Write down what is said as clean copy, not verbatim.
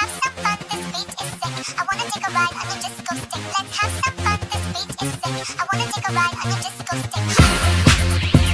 have some fun, this beat is sick. I wanna take a ride on your disco stick. Let's have some fun, this beat is sick. I wanna take a ride on your disco stick.